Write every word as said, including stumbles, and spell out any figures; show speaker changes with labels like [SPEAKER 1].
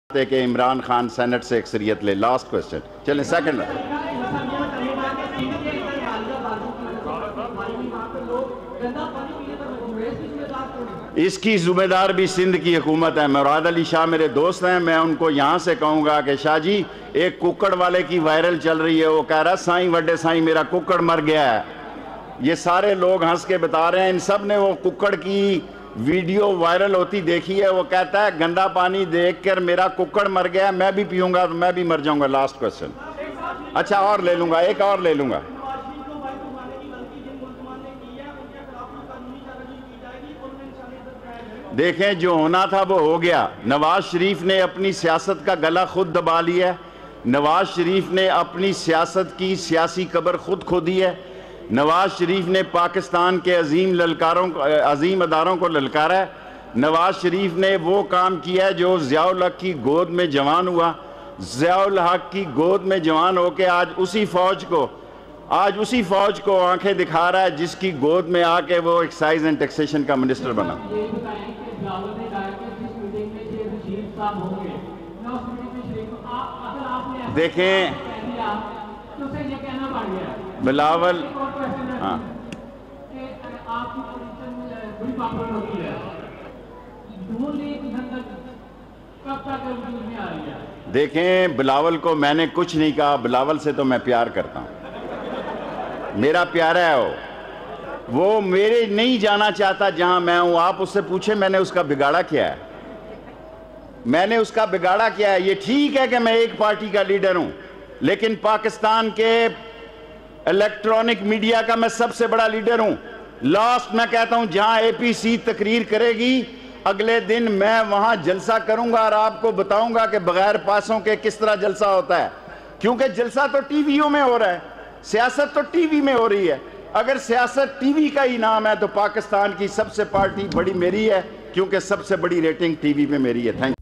[SPEAKER 1] कि इमरान खान सेनेट से अक्सरियत ले। लास्ट क्वेश्चन, चलें सेकंड। इसकी जिम्मेदार भी सिंध की हुकूमत है। मुराद अली शाह मेरे दोस्त हैं, मैं उनको यहाँ से कहूँगा कि शाह जी, एक कुक्कड़ वाले की वायरल चल रही है, वो कह रहा है साईं वड्डे साईं मेरा कुक्कड़ मर गया है। ये सारे लोग हंस के बता रहे हैं, इन सब ने वो कुक्कड़ की वीडियो वायरल होती देखी है। वो कहता है गंदा पानी देखकर मेरा कुक्कड़ मर गया, मैं भी पीऊंगा तो मैं भी मर जाऊंगा। Last question. अच्छा और ले लूंगा, एक और ले लूंगा। देखें, जो होना था वो हो गया। नवाज शरीफ ने अपनी सियासत का गला खुद दबा लिया है। नवाज शरीफ ने अपनी सियासत की सियासी कब्र खुद खोदी है। नवाज शरीफ ने पाकिस्तान के अजीम ललकारों को अजीम अदारों को ललकारा है। नवाज शरीफ ने वो काम किया है जो ज़ियाउल हक की गोद में जवान हुआ। ज़ियाउल हक की गोद में जवान होकर आज उसी फौज को आज उसी फौज को आंखें दिखा रहा है जिसकी गोद में आके वो एक्साइज एंड टैक्सेशन का मिनिस्टर बना। देखें बिलावल, हाँ, देखें बिलावल को मैंने कुछ नहीं कहा। बिलावल से तो मैं प्यार करता हूं, मेरा प्यारा है वो वो मेरे नहीं जाना चाहता जहां मैं हूं। आप उससे पूछे मैंने उसका बिगाड़ा क्या है, मैंने उसका बिगाड़ा क्या है। ये ठीक है कि मैं एक पार्टी का लीडर हूं, लेकिन पाकिस्तान के इलेक्ट्रॉनिक मीडिया का मैं सबसे बड़ा लीडर हूं। लास्ट मैं कहता हूं, जहां एपीसी तकरीर करेगी अगले दिन मैं वहां जलसा करूंगा और आपको बताऊंगा कि बगैर पासों के किस तरह जलसा होता है। क्योंकि जलसा तो टीवीओ में हो रहा है, सियासत तो टीवी में हो रही है। अगर सियासत टीवी का ही नाम है तो पाकिस्तान की सबसे पार्टी बड़ी मेरी है, क्योंकि सबसे बड़ी रेटिंग टीवी पे मेरी है। थैंक